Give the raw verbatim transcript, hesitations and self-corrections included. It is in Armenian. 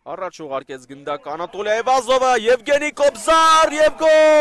առաջ ուղարկեց գնդակ Անատոլիա Այվազովը, Եվգենի Կոբզար եւ գոլ։